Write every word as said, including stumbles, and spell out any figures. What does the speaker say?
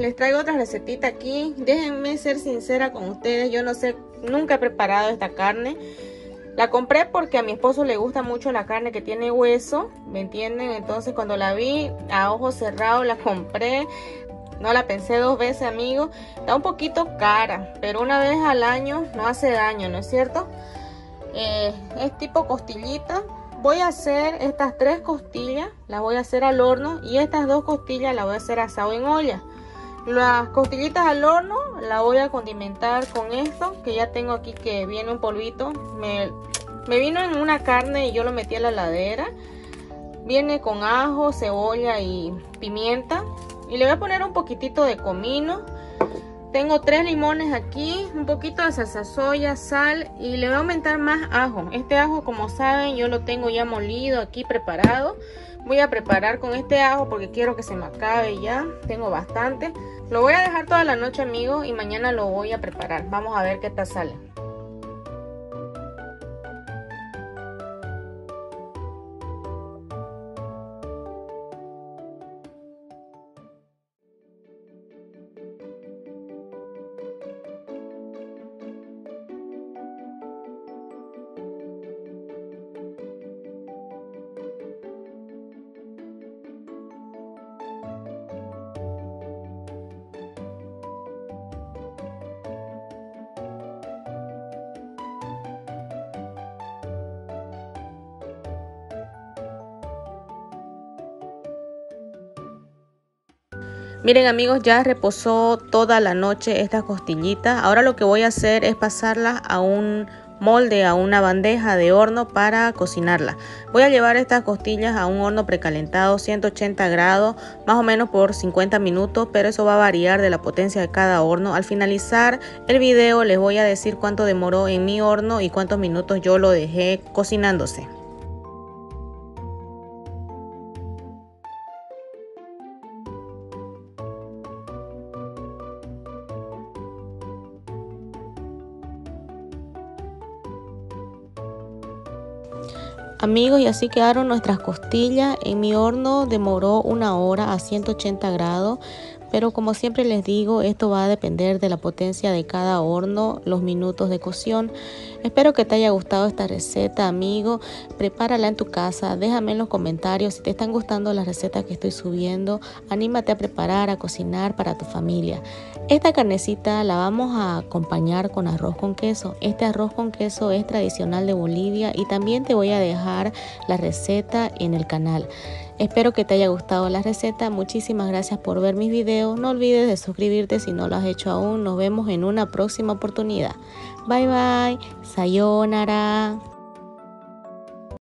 les traigo otra recetita aquí. Déjenme ser sincera con ustedes, yo no sé, nunca he preparado esta carne. La compré porque a mi esposo le gusta mucho la carne que tiene hueso, ¿me entienden? Entonces cuando la vi a ojos cerrados la compré. No la pensé dos veces, amigos. Está un poquito cara, pero una vez al año no hace daño, ¿no es cierto? Eh, es tipo costillita. Voy a hacer estas tres costillas, las voy a hacer al horno, y estas dos costillas las voy a hacer asado en olla. Las costillitas al horno las voy a condimentar con esto que ya tengo aquí, que viene un polvito. Me, me vino en una carne y yo lo metí a la heladera. Viene con ajo, cebolla y pimienta. Y le voy a poner un poquitito de comino. Tengo tres limones aquí, un poquito de salsa soya, sal, y le voy a aumentar más ajo. Este ajo, como saben, yo lo tengo ya molido aquí preparado. Voy a preparar con este ajo porque quiero que se me acabe ya. Tengo bastante. Lo voy a dejar toda la noche, amigos, y mañana lo voy a preparar. Vamos a ver qué tal sale. Miren, amigos, ya reposó toda la noche estas costillitas. Ahora lo que voy a hacer es pasarlas a un molde, a una bandeja de horno para cocinarlas. Voy a llevar estas costillas a un horno precalentado, ciento ochenta grados, más o menos por cincuenta minutos, pero eso va a variar de la potencia de cada horno. Al finalizar el video les voy a decir cuánto demoró en mi horno y cuántos minutos yo lo dejé cocinándose. Amigos, y así quedaron nuestras costillas. En mi horno demoró una hora a ciento ochenta grados, pero como siempre les digo, esto va a depender de la potencia de cada horno, los minutos de cocción. Espero que te haya gustado esta receta, amigo. Prepárala en tu casa, déjame en los comentarios si te están gustando las recetas que estoy subiendo. Anímate a preparar, a cocinar para tu familia. Esta carnecita la vamos a acompañar con arroz con queso. Este arroz con queso es tradicional de Bolivia y también te voy a dejar la receta en el canal. Espero que te haya gustado la receta. Muchísimas gracias por ver mis videos. No olvides de suscribirte si no lo has hecho aún. Nos vemos en una próxima oportunidad. Bye bye. Sayonara.